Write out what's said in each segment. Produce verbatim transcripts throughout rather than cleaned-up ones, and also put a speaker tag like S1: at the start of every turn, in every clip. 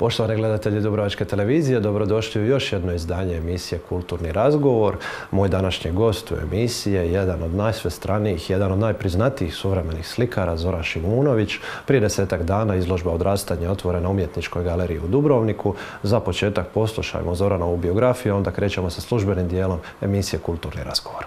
S1: Poštovani gledatelji Dubrovačke televizije, dobrodošli u još jedno izdanje emisije Kulturni razgovor. Moj današnji gost u emisiji je jedan od najsvestranijih, jedan od najpriznatijih suvremenih slikara, Zoran Šimunović. Prije desetak dana izložba Odrastanje otvorena u Umjetničkoj galeriji u Dubrovniku. Za početak poslušajmo Zoranovu biografiju, onda krećemo sa službenim dijelom emisije Kulturni razgovor.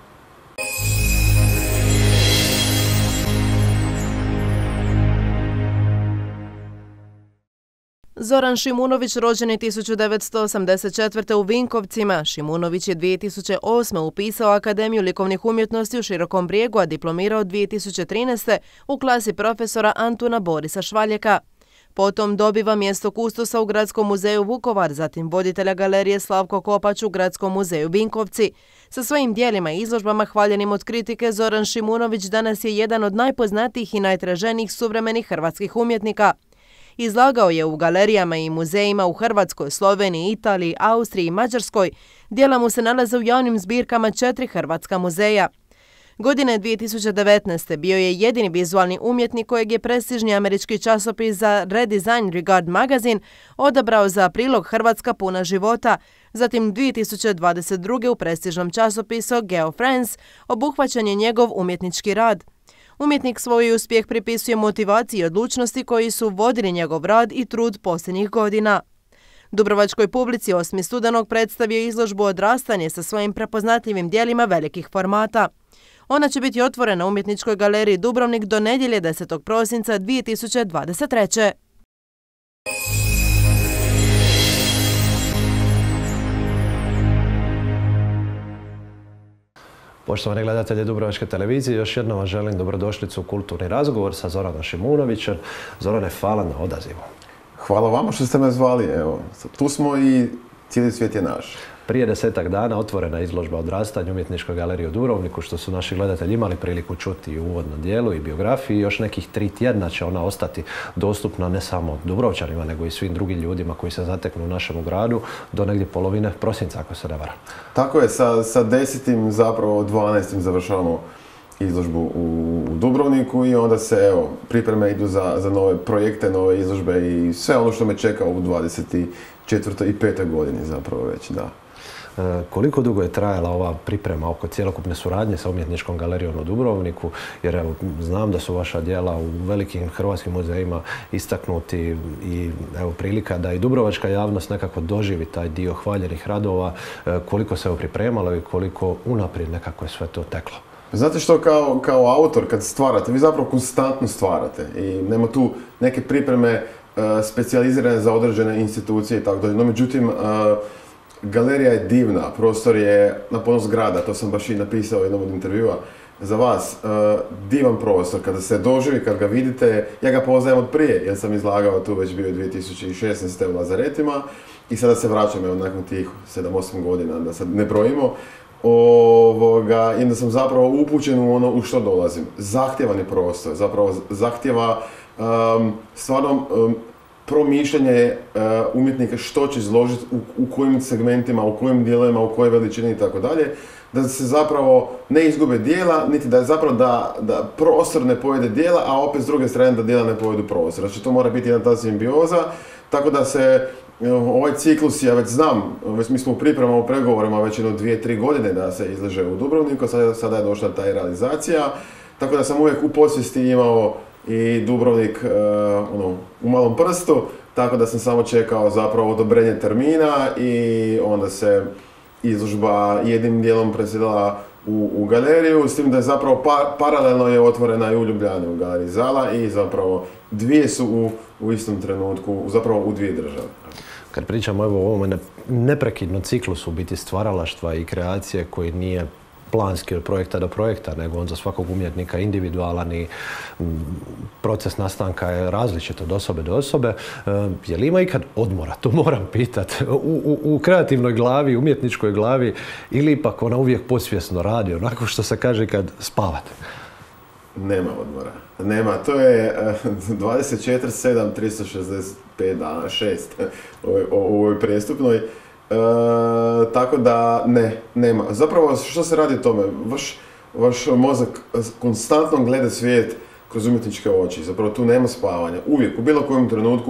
S2: Zoran Šimunović rođen je tisuću devetsto osamdeset četvrte. u Vinkovcima. Šimunović je dvije tisuće osme. upisao Akademiju likovnih umjetnosti u Širokom Brijegu, a diplomirao dvije tisuće trinaeste. u klasi profesora Antuna Borisa Švaljeka. Potom dobiva mjesto kustosa u Gradskom muzeju Vukovar, zatim voditelja galerije Slavko Kopač u Gradskom muzeju Vinkovci. Sa svojim dijelima i izložbama hvaljenim od kritike, Zoran Šimunović danas je jedan od najpoznatijih i najtraženijih suvremenih hrvatskih umjetnika. Izlagao je u galerijama i muzejima u Hrvatskoj, Sloveniji, Italiji, Austriji i Mađarskoj. Djela mu se nalaze u javnim zbirkama četiri hrvatska muzeja. Godine dvije tisuće devetnaeste. bio je jedini vizualni umjetnik kojeg je prestižni američki časopis za Redesign Regard Magazine odabrao za prilog Hrvatska puna života. Zatim dvije tisuće dvadeset druge. u prestižnom časopisu Geofriends obuhvaćen je njegov umjetnički rad. Umjetnik svoj uspjeh pripisuje motivaciji i odlučnosti koji su vodili njegov rad i trud posljednjih godina. Dubrovačkoj publici osmog studenog predstavio izložbu Odrastanje sa svojim prepoznatljivim dijelima velikih formata. Ona će biti otvorena u Umjetničkoj galeriji Dubrovnik do nedjelje desetog prosinca dvije tisuće dvadeset treće.
S1: Poštovani gledatelji Dubrovačke televizije, još jednom vam želim dobrodošlicu u Kulturni razgovor sa Zoranom Šimunovićem. Zorane, hvala na odazivu.
S3: Hvala vama što ste me zvali. Evo, tu smo i cijeli svijet je naš.
S1: Prije desetak dana otvorena izložba Odrastanje u Umjetničkoj galeriji u Dubrovniku, što su naši gledatelji imali priliku čuti u uvodnom dijelu i biografiji. Još nekih tri tjedna će ona ostati dostupna ne samo Dubrovčanima, nego i svim drugim ljudima koji se zateknu u našem gradu do negdje polovine prosinca, ako se ne varam.
S3: Tako je, sa, sa desetim, zapravo dvanaestim završavamo izložbu u, u Dubrovniku i onda se, evo, pripreme idu za, za nove projekte, nove izložbe i sve ono što me čeka u dvadeset četvrtoj i petoj godini zapravo već, da.
S1: Koliko dugo je trajala ova priprema oko cjelokupne suradnje sa Umjetničkom galerijom u Dubrovniku? Jer evo, znam da su vaša djela u velikim hrvatskim muzejima istaknuti i evo prilika da i dubrovačka javnost nekako doživi taj dio hvaljenih radova. Koliko se evo pripremalo i koliko unaprijed nekako je sve to teklo?
S3: Znate što, kao, kao autor kad stvarate, vi zapravo konstantno stvarate i nema tu neke pripreme uh, specijalizirane za određene institucije i tako dalje. No međutim, uh, galerija je divna, prostor je na ponos grada, to sam baš i napisao u jednom od intervjua za vas. Uh, divan prostor, kada se doživi, kad ga vidite, ja ga poznajem od prije, jer sam izlagao tu već bio dvije tisuće šesnaeste. u Lazaretima i sada se vraćam evo, nakon tih sedam osam godina, da sad ne brojimo. Ovoga, i onda sam zapravo upućen u ono u što dolazim. Zahtjevan je prostor, zapravo zahtjeva um, stvarno um, promišljanje uh, umjetnika što će izložiti, u, u kojim segmentima, u kojim dijelovima, u kojoj veličini i tako dalje, da se zapravo ne izgube dijela, niti da zapravo da, da prostor ne pojede dijela, a opet s druge strane da dijela ne pojedu prostor. Znači to mora biti jedna ta simbioza, tako da se ovaj ciklus, ja već znam, već mi smo u pripremama, u pregovorima već jedno dvije, tri godine da se izlaže u Dubrovniku, sada, sada je došla ta realizacija, tako da sam uvijek u podsvijesti imao i Dubrovnik uh, ono, u malom prstu, tako da sam samo čekao zapravo odobrenje termina i onda se izložba jednim dijelom preselila u, u galeriju, s tim da je zapravo pa, paralelno je otvorena i u Ljubljani u galeriji Zala i zapravo dvije su u, u istom trenutku, zapravo u dvije države.
S1: Kad pričamo evo, o ovome neprekidnom ciklusu biti stvaralaštva i kreacije koji nije planski od projekta do projekta, nego on za svakog umjetnika individualan i proces nastanka je različit od osobe do osobe. Je li ima ikad odmora? To moram pitati. U, u, u kreativnoj glavi, umjetničkoj glavi ili ipak ona uvijek podsvjesno radi, onako što se kaže kad spavate?
S3: Nema odmora. Nema. To je dvadeset četiri sedam, tristo šezdeset pet dana, šest u ovoj prijestupnoj. E, tako da ne, nema. Zapravo što se radi o tome? Vaš, vaš mozak konstantno gleda svijet kroz umjetničke oči. Zapravo tu nema spavanja. Uvijek, u bilo kojem trenutku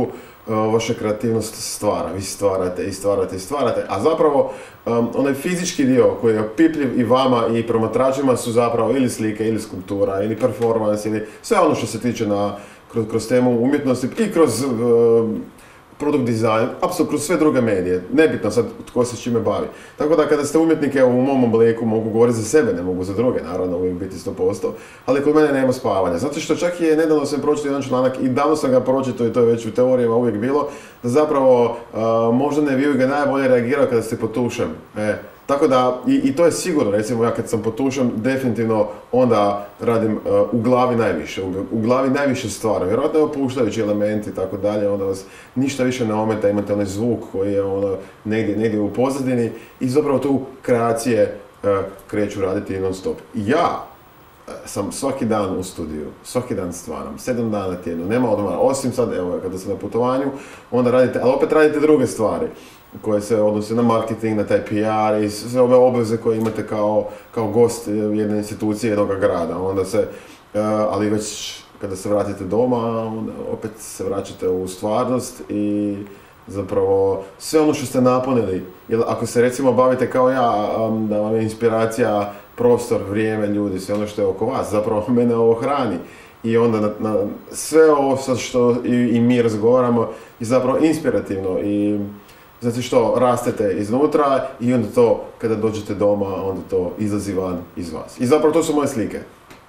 S3: vaša kreativnost stvara. Vi stvarate i stvarate i stvarate. A zapravo, um, onaj fizički dio koji je opipljiv i vama i promatračima su zapravo ili slike, ili skulptura, ili performance, ili sve ono što se tiče na, kroz, kroz temu umjetnosti i kroz uh, produkt dizajn, apsolutno kroz sve druge medije. Nebitno sad tko se s čime bavi. Tako da kada ste umjetnik, evo u mom obliku mogu govoriti za sebe, ne mogu za druge, naravno uvijek biti sto posto, ali kod mene nema spavanja. Zato što čak je, nedavno sam pročitao jedan članak i davno sam ga pročitao i to je već u teorijama uvijek bilo, da zapravo uh, možda ne vi ga najbolje reagirao kada ste potušen. E, tako da, i, i to je sigurno, recimo ja kad sam potušen, definitivno onda radim uh, u glavi najviše, u, u glavi najviše stvari, vjerojatno je opuštajući elementi i tako dalje, onda vas ništa više ne ometa, imate onaj zvuk koji je ono negdje, negdje u pozadini i zapravo tu kreacije uh, kreću raditi non stop. Ja uh, sam svaki dan u studiju, svaki dan stvaram, sedam dana tjedno, nema odmora, osim sad, evo, kada sam na putovanju, onda radite, ali opet radite druge stvari koje se odnose na marketing, na taj P R i sve ove obveze koje imate kao, kao gost jedne institucije, jednog grada. Onda se, uh, ali već kada se vratite doma, onda opet se vraćate u stvarnost i zapravo sve ono što ste napunili. Jer ako se recimo bavite kao ja, um, da vam je inspiracija prostor, vrijeme, ljudi, sve ono što je oko vas, zapravo mene ovo hrani. I onda na, na sve ovo što i, i mi razgovaramo je zapravo inspirativno i zato što rastete iznutra i onda to, kada dođete doma, onda to izlazi van iz vas. I zapravo to su moje slike.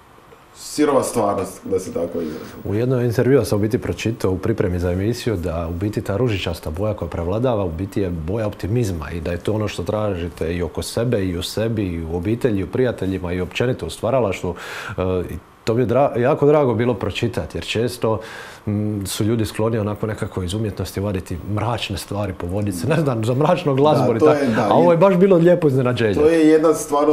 S3: Sirova stvarnost, da se tako izrazim.
S1: U jednom intervjuu sam u biti pročitao u pripremi za emisiju da u biti ta ružičasta boja koja prevladava u biti je boja optimizma i da je to ono što tražite i oko sebe i u sebi i u obitelji i u prijateljima i općenito u stvaralaštvu. To mi je dra jako drago bilo pročitati jer često m, su ljudi skloni onako nekako iz umjetnosti vaditi mračne stvari po vodice, ne znam, za mračnu glazbu,
S3: da, je, da,
S1: a ovo je baš bilo lijepo iznenađenje.
S3: To je jedna stvarno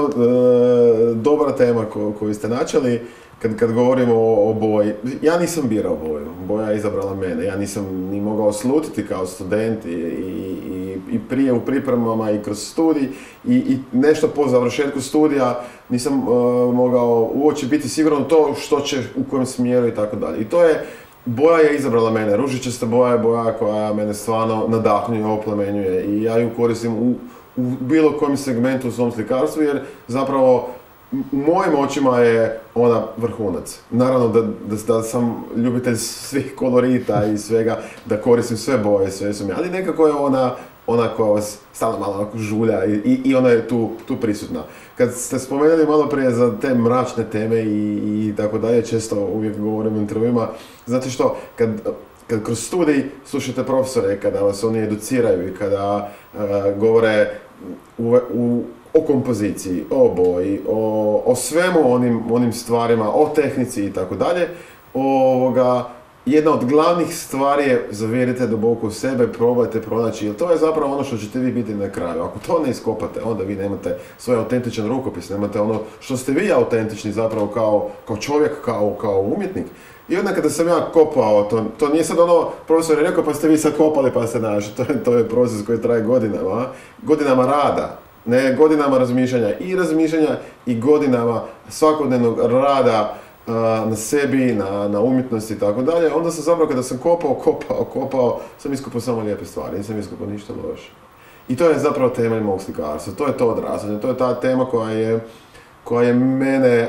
S3: e, dobra tema ko, koju ste načeli. Kad, kad govorimo o, o boji, ja nisam birao boju, boja je izabrala mene, ja nisam ni mogao slutiti kao student i, i, i prije u pripremama i kroz studij i, i nešto po završetku studija nisam uh, mogao uoči biti siguran to što će, u kojem smjeru i tako dalje. I to je, boja je izabrala mene, ružičasta boja je boja koja mene stvarno nadahnjuje, oplemenjuje i ja ju koristim u, u bilo kojem segmentu u svom slikarstvu jer zapravo u mojim očima je ona vrhunac. Naravno da, da, da sam ljubitelj svih kolorita i svega, da koristim sve boje, sve su mi, ali nekako je ona, ona koja vas stalno malo onako žulja i, i, i ona je tu, tu prisutna. Kad ste spomenuli malo prije za te mračne teme i, i tako dalje, često uvijek govorim u intervjuima, znate što, kad, kad kroz studij slušate profesore, kada vas oni educiraju i kada uh, govore u, u o kompoziciji, o boji, o, o svemu onim, onim stvarima, o tehnici i tako dalje, ovoga, jedna od glavnih stvari je zavjerite duboko u sebe, probajte pronaći, jer to je zapravo ono što ćete vi biti na kraju. Ako to ne iskopate, onda vi nemate svoj autentičan rukopis, nemate ono što ste vi autentični zapravo kao, kao čovjek, kao, kao umjetnik. I onda kada sam ja kopao, to, to nije sad ono, profesor je rekao pa ste vi sad kopali pa ste našli, to je, to je proces koji traje godinama, godinama rada. Ne godinama razmišljanja i razmišljanja i godinama svakodnevnog rada uh, na sebi, na, na umjetnosti i tako dalje. Onda sam zapravo kada sam kopao, kopao, kopao, sam iskopao samo lijepe stvari, nisam iskopao ništa loše. I to je zapravo temelj mog slikarstva, to je to odrastanje, to je ta tema koja je, koja je mene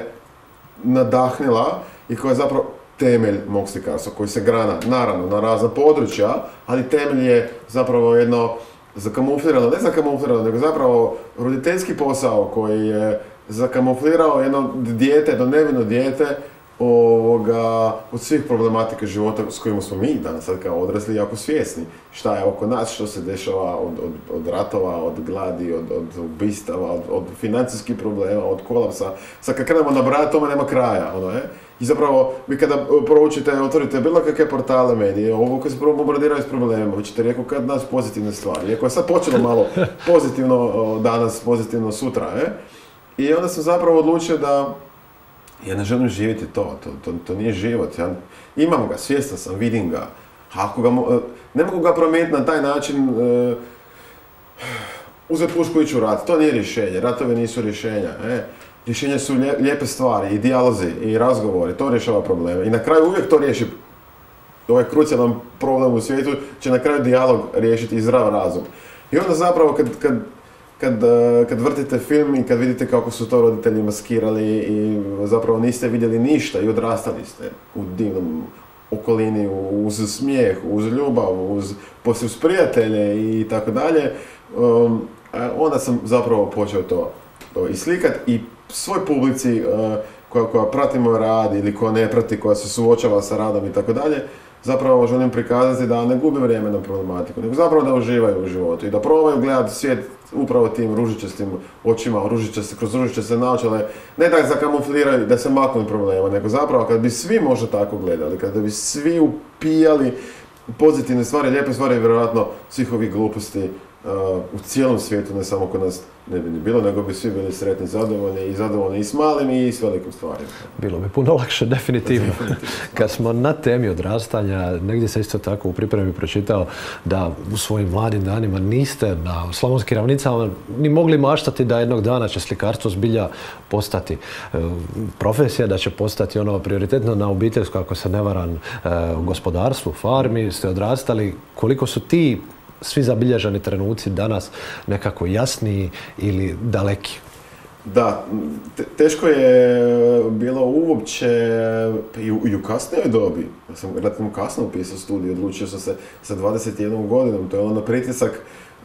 S3: nadahnila i koja je zapravo temelj mog slikarstva, koji se grana naravno na razna područja, ali temelj je zapravo jedno zakamuflirano, ne zakamuflirano, nego zapravo roditeljski posao koji je zakamuflirao jedno dijete, jedno nevino dijete ovoga, od svih problematika života s kojima smo mi danas sad kao odrasli jako svjesni. Šta je oko nas, što se dešava od, od, od ratova, od gladi, od, od ubistava, od, od financijskih problema, od kolapsa. Sad kad krenemo nabrajati, tome nema kraja. Ono, je. I zapravo, vi kada proučite, otvorite bilo kakve portale medije, ovo koje se prvo bombardiraju s problemima, vi ćete rekao kad nas pozitivne stvari. Iako je sad počelo malo pozitivno danas, pozitivno sutra. Je. I onda sam zapravo odlučio da ja ne želim živjeti to, to, to, to nije život. Ja imam ga, svjestan sam, vidim ga. Ako ga, ne mogu ga promijeniti na taj način, uh, uzeti pušku i ići u rat. To nije rješenje, ratovi nisu rješenja. E. Rješenja su lje, lijepe stvari, i dijalozi, i razgovori, to rješava probleme. I na kraju uvijek to riješi ovaj krucijalan problem u svijetu će na kraju dijalog riješiti i zdrav razum. I onda zapravo kad, kad, kad, kad vrtite film i kad vidite kako su to roditelji maskirali i zapravo niste vidjeli ništa i odrastali ste u divnom okolini, uz smijeh, uz ljubav, uz, poslije uz prijatelje i tako dalje, onda sam zapravo počeo to, to islikati i svoj publici koja, koja prati moj rad ili koja ne prati, koja se suočava sa radom i tako dalje, zapravo želim prikazati da ne gube vrijeme na problematiku, nego zapravo da uživaju u životu i da probaju gledati svijet upravo tim ružičastim očima, ružičaste, kroz ružičaste naočale, ne da zakamufliraju, da se maknu od problema, nego zapravo kad bi svi možda tako gledali, kada bi svi upijali pozitivne stvari, lijepe stvari, vjerojatno svih ovih gluposti Uh, u cijelom svijetu, ne samo kod nas, ne bi ni bilo, nego bi svi bili sretni, zadovoljni i zadovoljni i s malim i s velikim stvarima.
S1: Bilo bi puno lakše, definitivno. Kad smo na temi odrastanja, negdje sam isto tako u pripremi pročitao da u svojim mladim danima niste na Slavonskim ravnicama ni mogli maštati da jednog dana će slikarstvo zbilja postati uh, profesija, da će postati ono prioritetno na obiteljsko, ako se ne varam, uh, gospodarstvu, farmi, ste odrastali. Koliko su ti svi zabilježeni trenuci danas nekako jasniji ili daleki?
S3: Da, te, teško je bilo uopće i u, i u kasnijoj dobi. Ja sam relativno kasno upisao studij, odlučio sam se sa dvadeset jednom godinom, to je ono pritisak,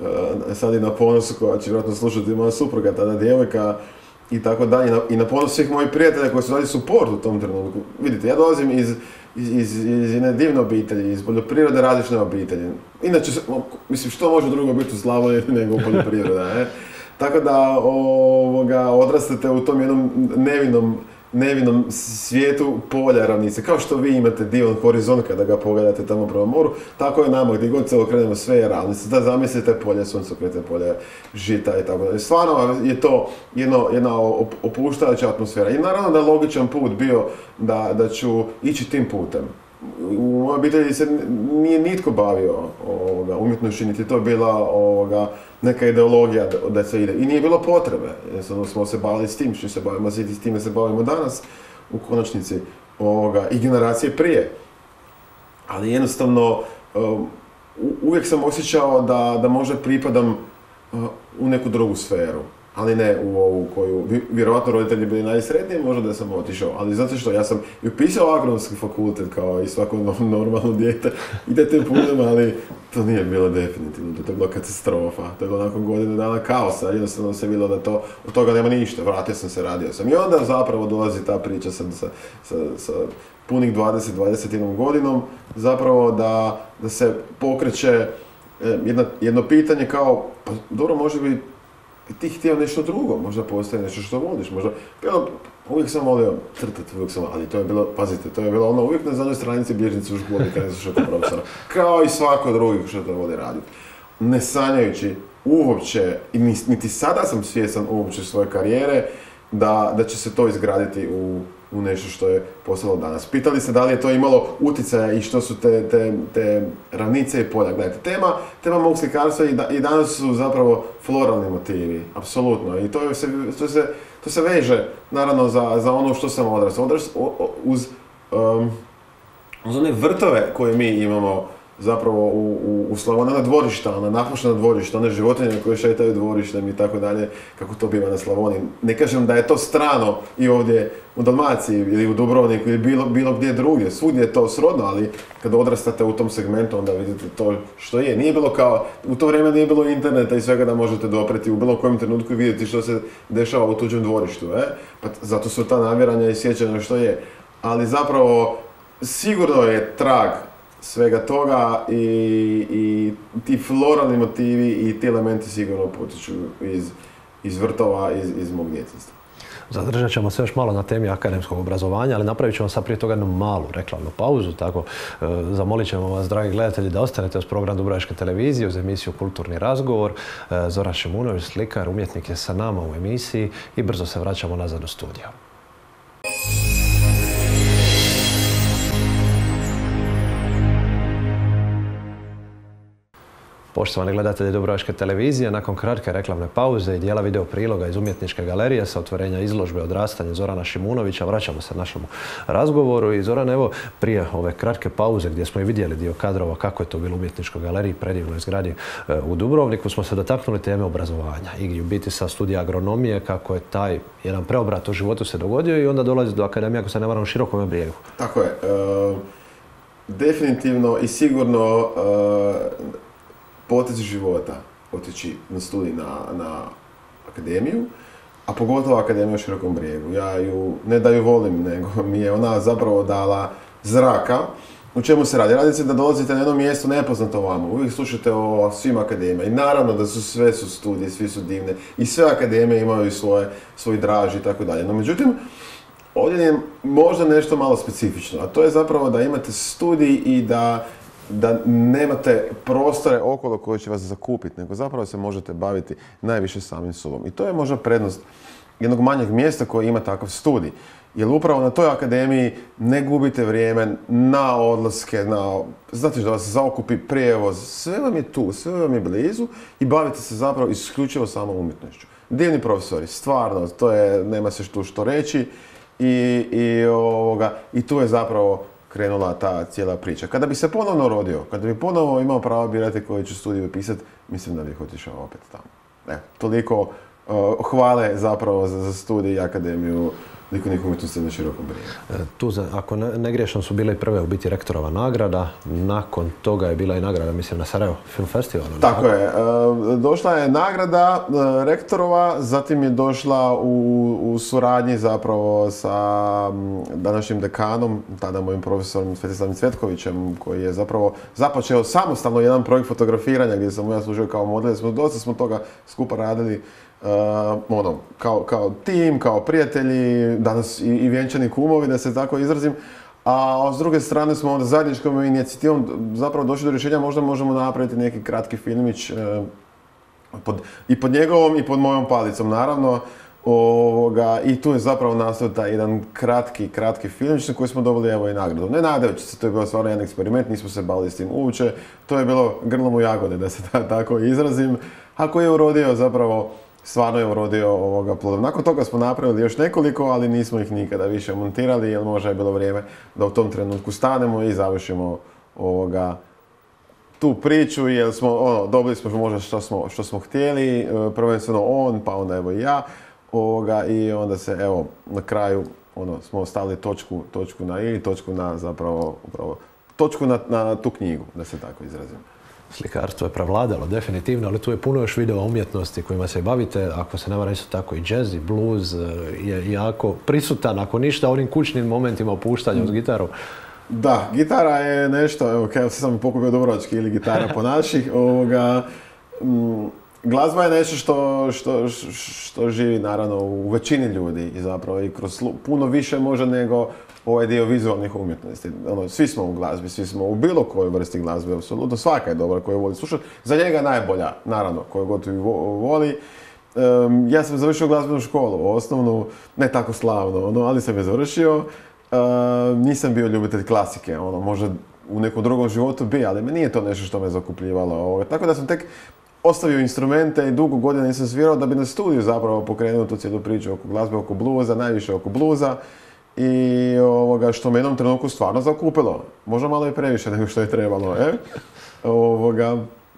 S3: sad i na ponosu koja će vjerojatno slušati moja supruga, tada djevojka i tako dalje, i na ponos svih mojih prijatelja koji su dali suport u tom trenutku. Vidite, ja dolazim iz Iz, iz, iz jedne divne obitelji, iz poljoprivrede različne obitelji. Inače, mislim, što može drugo biti u Slavoniji nego poljoprivreda, ne? Tako da ovoga, odrastate u tom jednom nevinom, nevinom svijetu polja ravnice. Kao što vi imate divan horizont kada ga pogledate tamo prema moru, tako je nama gdje god se okrenemo sve je ravnice. Da zamislite polje suncokreta, polje žita i tako dalje. Stvarno je to jedno, jedna opuštajuća atmosfera. I naravno da je logičan put bio da, da ću ići tim putem. U mojoj obitelji se nije nitko bavio ovoga, umjetnošću, niti to je bila ovoga, neka ideologija da, da se ide. I nije bilo potrebe. Jednostavno smo se bavili s tim što se bavimo, i s time se bavimo danas u konačnici ovoga, i generacije prije. Ali jednostavno um, uvijek sam osjećao da, da možda pripadam uh, u neku drugu sferu. Ali ne u ovu koju, vjerojatno roditelji bili najsretniji, možda da sam otišao, ali zato što ja sam i upisao agronomski fakultet kao i svako normalno dijete, idete putem, ali to nije bilo definitivno, to je bila katastrofa, to je bilo nakon godine dana kaosa, jednostavno se bilo da to, od toga nema ništa, vratio sam se, radio sam i onda zapravo dolazi ta priča sa, sa, sa, sa punih dvadeset do dvadeset jednom godinom, zapravo da, da se pokreće jedna, jedno pitanje kao, pa dobro, može bi ti htio nešto drugo, možda postoji nešto što voliš, možda, bilo, uvijek sam volio crtati, uvijek sam, ali to je bilo, pazite, to je bilo ono uvijek na zadnjoj stranici bilježnice u školi kad ne slušao profesora, kao i svako drugi što to voli raditi. Ne sanjajući uopće, i niti sada sam svjestan uopće svoje karijere, da, da će se to izgraditi u, u nešto što je postalo danas. Pitali se da li je to imalo utjecaja i što su te, te, te ravnice i polja. Gledajte, tema, tema mog slikarstva i, da, i danas su zapravo floralni motivi, apsolutno. I to, je se, to, se, to se veže, naravno, za, za ono što sam odrastao. Odrastao uz, um, uz one vrtove koje mi imamo zapravo u, u, u Slavoniji, ona dvorišta, ona napuštena dvorišta, one životinje koje šetaju dvorištem i tako dalje, kako to biva na Slavoniji. Ne kažem da je to strano i ovdje u Dalmaciji ili u Dubrovniku ili bilo, bilo gdje drugdje, svugdje je to srodno, ali kad odrastate u tom segmentu onda vidite to što je. Nije bilo kao, u to vrijeme nije bilo interneta i svega da možete dopreti u bilo kojem trenutku i vidjeti što se dešava u tuđem dvorištu, e? Pa zato su ta navjeranja i sjećanja što je. Ali zapravo sigurno je trag svega toga i, i ti floralni motivi i ti elementi sigurno potiču iz, iz vrtova, iz, iz mog djetinjstva.
S1: Zadržat ćemo se još malo na temi akademskog obrazovanja, ali napravit ćemo sad prije toga jednu malu reklamnu pauzu, tako e, zamolit ćemo vas, dragi gledatelji, da ostanete uz program Dubrovačke televizije, uz emisiju Kulturni razgovor. E, Zoran Šimunović, slikar, umjetnik, je sa nama u emisiji i brzo se vraćamo nazad u studio. Poštovani gledatelji Dubrovačke televizije, nakon kratke reklamne pauze i dijela video priloga iz umjetničke galerije sa otvorenja izložbe Odrastanje Zorana Šimunovića, vraćamo se našemu razgovoru. I Zoran, evo, prije ove kratke pauze gdje smo i vidjeli dio kadrova kako je to bilo u umjetničkoj galeriji, predivnoj zgradi u Dubrovniku, smo se dotaknuli teme obrazovanja i u biti sa studija agronomije, kako je taj jedan preobrat u životu se dogodio i onda dolazi do akademije, ako se ne varam, u Širokome Brijegu.
S3: Tako je. E, definitivno i sigurno e, potez života otići na studij na, na akademiju, a pogotovo akademiju u Širokom Brijegu. Ja ju, ne da ju volim, nego mi je ona zapravo dala zraka. U čemu se radi? Radi se da dolazite na jedno mjesto nepoznato vama. Uvijek slušate o svim akademijama i naravno da su sve su studije, svi su divne i sve akademije imaju svoje, svoj draž i tako dalje. No međutim, ovdje je možda nešto malo specifično, a to je zapravo da imate studij i da da nemate prostore okolo koje će vas zakupiti, nego zapravo se možete baviti najviše samim sobom. I to je možda prednost jednog manjeg mjesta koji ima takav studij. Jer upravo na toj akademiji ne gubite vrijeme na odlaske, na, znate da vas zaokupi prijevoz, sve vam je tu, sve vam je blizu i bavite se zapravo isključivo samo umjetnošću. Divni profesori, stvarno, to je, nema se tu što reći i, i, ovoga, i tu je zapravo krenula ta cijela priča. Kada bi se ponovno rodio, kada bi ponovo imao pravo birati koji ću studij upisati, mislim da bih otišao opet tamo. Evo, toliko uh, hvale zapravo za, za studij i akademiju likovnih umjetnosti na Širokom Brijegu.
S1: Tu, ako ne, ne griješno, su bile i prve u biti rektorova nagrada. Nakon toga je bila i nagrada, mislim, na Sarajevo Film Festivalu.
S3: Tako je. E, došla je nagrada e, rektorova, zatim je došla u, u suradnji zapravo sa današnjim dekanom, tada mojim profesorom Svetislavim Cvetkovićem, koji je zapravo započeo samostalno jedan projekt fotografiranja gdje sam ja služio kao model. Smo, dosta smo toga skupa radili. Uh, ono, kao, kao tim, kao prijatelji, danas i, i vjenčani kumovi, da se tako izrazim. A s druge strane smo onda zajedničkom inicijativom zapravo došli do rješenja, možda možemo napraviti neki kratki filmić uh, pod, i pod njegovom i pod mojom palicom, naravno. Ovoga, I tu je zapravo nastao taj jedan kratki, kratki filmić na koji smo dobili evo i nagradu. Ne nadajući se, to je bio stvarno jedan eksperiment, nismo se bavili s tim uopće. To je bilo grlom u jagode, da se tako izrazim, a koji je urodio zapravo Stvarno je urodio ovoga plodom. Nakon toga smo napravili još nekoliko, ali nismo ih nikada više montirali, jer možda je bilo vrijeme da u tom trenutku stanemo i završimo ovoga, tu priču, jer smo, ono, dobili smo možda što smo, što smo htjeli, prvenstveno on, pa onda evo i ja, ovoga, i onda se, evo, na kraju, ono, smo stavili točku, točku na i, točku na, zapravo, upravo, točku na, na tu knjigu, da se tako izrazim.
S1: Slikarstvo je prevladalo, definitivno, ali tu je puno još vidova umjetnosti kojima se bavite. Ako se ne varam, isto tako i jazz i blues je jako prisutan, ako ništa, onim kućnim momentima opuštanja uz gitaru.
S3: Da, gitara je nešto, evo, kao sam pokupio dubrovački ili gitara po naših, ovoga, m, glazba je nešto što, što, što živi naravno u većini ljudi i zapravo i kroz puno više može nego ovaj dio vizualnih umjetnosti. Ono, svi smo u glazbi, svi smo u bilo kojoj vrsti glazbe, apsolutno. Svaka je dobra koju voli slušati. Za njega je najbolja, naravno, koju gotovo voli. Um, ja sam završio glazbenu školu, osnovnu, ne tako slavno, ono, ali sam je završio. Uh, nisam bio ljubitelj klasike, ono, možda u nekom drugom životu bi, ali me nije to nešto što me zakupljivalo. Ovo. Tako da sam tek ostavio instrumente i dugo godina nisam svirao da bi na studiju zapravo pokrenuo tu cijelu priču oko glazbe, oko bluza, najviše oko bluza. I ovoga, što me jednom trenutku stvarno zakupilo. Možda malo i previše nego što je trebalo, e? Ovoga,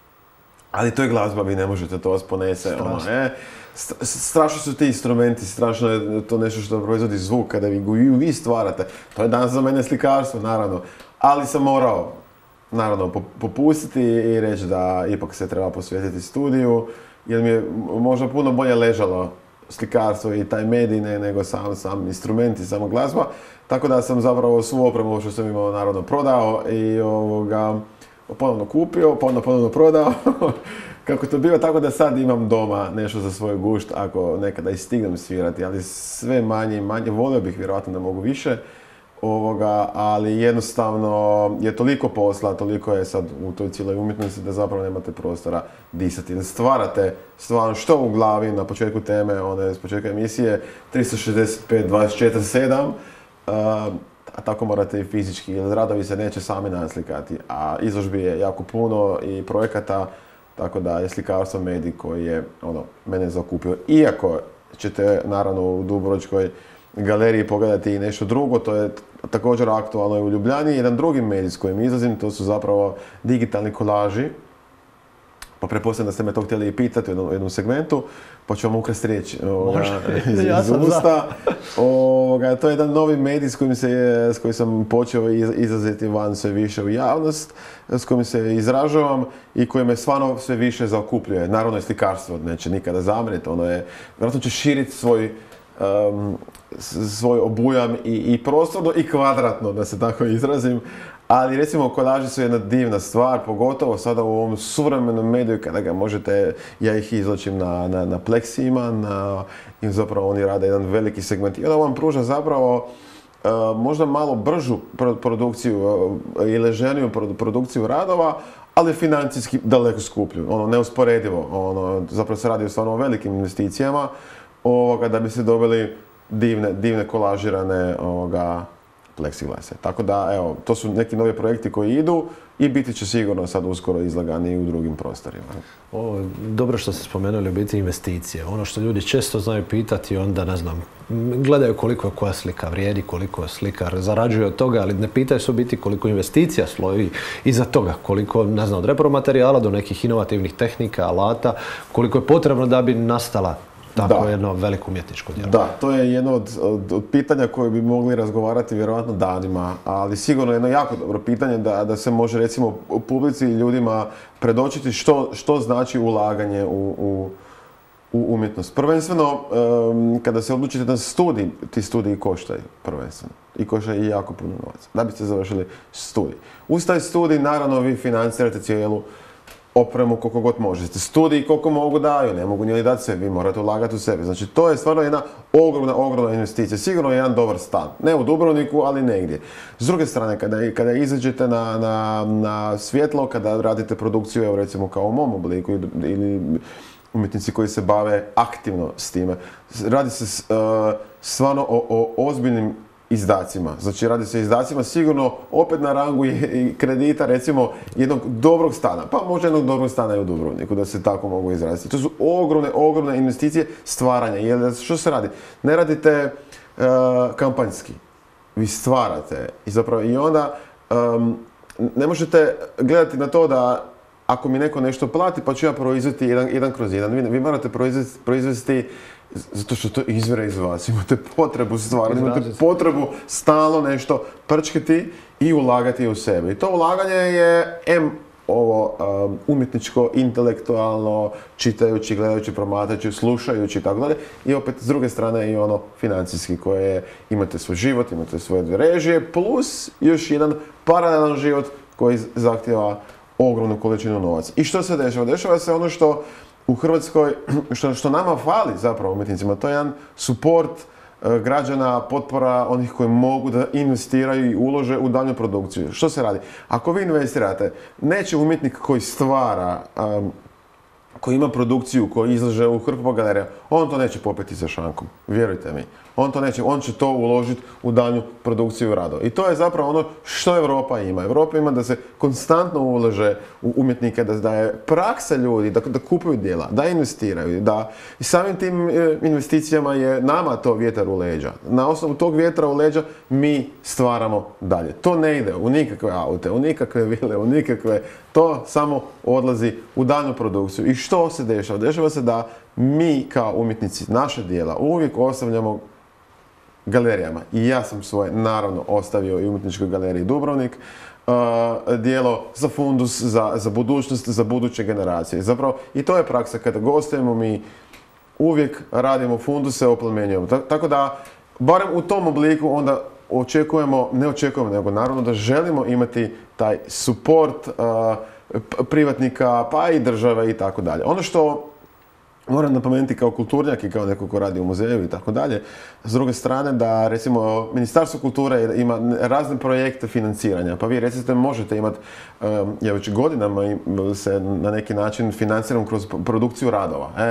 S3: ali to je glazba, vi ne možete, to vas ponese. Ono, e? Strašno su ti instrumenti, strašno je to nešto što proizvodi zvuk kada vi, vi stvarate. To je danas za mene slikarstvo, naravno. Ali sam morao, naravno, popustiti i reći da ipak se treba posvetiti studiju, jer mi je možda puno bolje ležalo slikarstvo i taj medij nego sam, sam instrument i sama glazba. Tako da sam zapravo svu opremu što sam imao naravno prodao i ovoga, ponovno kupio, ponovno ponovno prodao. Kako to biva, tako da sad imam doma nešto za svoj gušt ako nekada i stignem svirati, ali sve manje i manje. Volio bih vjerojatno da mogu više. Ovoga, ali jednostavno je toliko posla, toliko je sad u toj cijeloj umjetnosti da zapravo nemate prostora disati. Ne stvarate stvarno što u glavi na početku teme, one s početka emisije, tristo šezdeset pet dvadeset četiri sedam, uh, a tako morate i fizički, jer radovi se neće sami naslikati, a izložbi je jako puno i projekata tako da je slikarstvo medij koji je ono, mene zaokupio. Iako ćete naravno u Dubrovačkoj galeriji pogledati i nešto drugo, to je također aktualno i u Ljubljani. Jedan drugi medij s kojim izlazim, to su zapravo digitalni kolaži. Pa pretpostavljam da ste me to htjeli i pitati u jednom, jednom segmentu, pa ću vam ukrasti riječ iz, iz usta. Ovoga, to je jedan novi medij s kojim, se je, s kojim sam počeo izlaziti van sve više u javnost, s kojim se izražavam i koji me stvarno sve više zaokupljuje. Naravno je slikarstvo, neće nikada zamriti, ono je, vjerojatno će širiti svoj Um, svoj obujam i, i prostorno i kvadratno, da se tako izrazim. Ali recimo kolaži su jedna divna stvar, pogotovo sada u ovom suvremenom mediju kada ga možete, ja ih izločim na, na, na pleksijima, na, i zapravo oni rade jedan veliki segment. I onda vam pruža zapravo uh, možda malo bržu produkciju uh, i leženiju produkciju radova, ali financijski daleko skuplju, ono, neusporedivo. Ono, zapravo se radi o stvarno velikim investicijama ovoga, da bi se dobili divne, divne kolažirane ovoga, pleksiglase. Tako da, evo, to su neki novi projekti koji idu i biti će sigurno sad uskoro izlagani i u drugim prostorima.
S1: O, dobro što ste spomenuli u biti investicije. Ono što ljudi često znaju pitati, onda, ne znam, gledaju koliko je koja slika vrijedi, koliko slikar zarađuje od toga, ali ne pitaju se u biti koliko investicija sloji iza toga, koliko, ne znam, od repromaterijala do nekih inovativnih tehnika, alata, koliko je potrebno da bi nastala tako jedno veliko umjetničko djelo.
S3: Da, to je jedno od, od, od pitanja koje bi mogli razgovarati vjerojatno danima, ali sigurno jedno jako dobro pitanje da, da se može recimo u publici i ljudima predočiti što, što znači ulaganje u, u, u umjetnost. Prvenstveno, um, kada se odlučite na studij, ti studiji koštaju prvenstveno. I koštaju i jako puno novaca, da biste završili studij. Uz taj studij, naravno, vi financirate cijelu opremu koliko god možete. Studiji koliko mogu daju, ne mogu njeli dati sve, vi morate ulagati u sebe. Znači to je stvarno jedna ogromna, ogromna investicija. Sigurno je jedan dobar stan. Ne u Dubrovniku, ali negdje. S druge strane, kada, kada izađete na, na, na svjetlo, kada radite produkciju, evo recimo kao u mom obliku ili umjetnici koji se bave aktivno s time, radi se uh, stvarno o, o ozbiljnim izdacima. Znači radi se o izdacima sigurno opet na rangu i kredita recimo jednog dobrog stana. Pa možda jednog dobrog stana i u Dubrovniku, da se tako mogu izraziti. To su ogromne, ogromne investicije stvaranja. Jer što se radi? Ne radite uh, kampanjski. Vi stvarate. I zapravo i onda um, ne možete gledati na to da ako mi neko nešto plati pa ću ja proizvesti jedan, jedan kroz jedan. Vi, vi morate proizvesti, proizvesti zato što to izvire iz vas. Imate potrebu stvarati, imate potrebu stalno nešto prčkati i ulagati u sebe. I to ulaganje je em ovo um, umjetničko, intelektualno, čitajući, gledajući, promatrajući, slušajući i tako dalje. I opet s druge strane i ono financijski koje imate svoj život, imate svoje režije, plus još jedan paralelan život koji zahtijeva ogromnu količinu novaca. I što se dešava? Dešava se ono što u Hrvatskoj, što, što nama fali zapravo umjetnicima, to je jedan suport e, građana, potpora onih koji mogu da investiraju i ulože u daljnju produkciju. Što se radi? Ako vi investirate, neće umjetnik koji stvara, um, koji ima produkciju, koji izlaže u hrpu galerija, on to neće popeti sa šankom, vjerujte mi. On to neće, on će to uložiti u daljnju produkciju radova. I to je zapravo ono što Europa ima. Europa ima da se konstantno ulaže u umjetnike, da, da je praksa ljudi, da, da kupuju djela, da investiraju, da i samim tim investicijama je nama to vjetar u leđa. Na osnovu tog vjetra u leđa mi stvaramo dalje. To ne ide u nikakve aute, u nikakve vile, u nikakve, to samo odlazi u daljnju produkciju. I što se dešava? Dešava se da mi kao umjetnici naše djela uvijek ostavljamo galerijama. I ja sam svoje, naravno, ostavio i umjetničkoj galeriji Dubrovnik, uh, djelo za fundus, za, za budućnost, za buduće generacije. Zapravo, i to je praksa. Kada gostujemo, mi uvijek radimo funduse, oplemenjujemo. Tako da, barem u tom obliku, onda očekujemo, ne očekujemo, nego naravno da želimo imati taj suport uh, privatnika, pa i države i tako dalje. Ono što moram napomenuti kao kulturnjak i kao neko ko radi u muzeju i tako dalje, s druge strane da recimo Ministarstvo kulture ima razne projekte financiranja, pa vi recite možete imati, ja već godinama se na neki način financiram kroz produkciju radova. E,